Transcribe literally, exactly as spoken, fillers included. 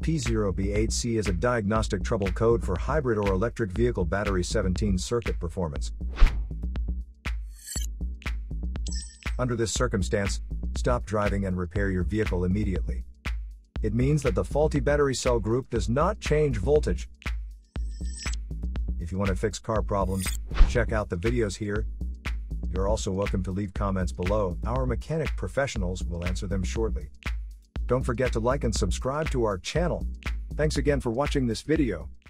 P zero B eight C is a diagnostic trouble code for hybrid or electric vehicle battery seventeen circuit performance. Under this circumstance, stop driving and repair your vehicle immediately. It means that the faulty battery cell group does not change voltage. If you want to fix car problems, check out the videos here. You're also welcome to leave comments below. Our mechanic professionals will answer them shortly. Don't forget to like and subscribe to our channel. Thanks again for watching this video.